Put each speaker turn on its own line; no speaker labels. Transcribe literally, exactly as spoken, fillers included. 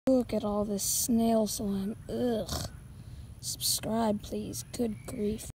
Look at all this snail slime. Ugh. Subscribe, please. Good grief.